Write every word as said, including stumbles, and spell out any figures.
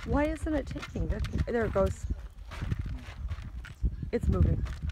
Why isn't it taking? There it goes. It's moving.